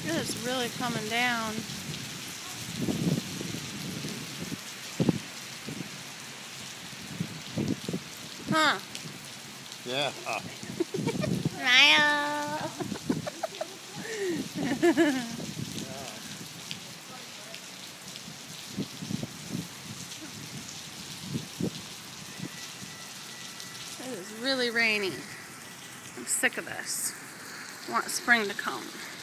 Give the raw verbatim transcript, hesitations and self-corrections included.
It is really coming down. Huh? Yeah. Uh. Smile. It is really rainy. I'm sick of this. I want spring to come.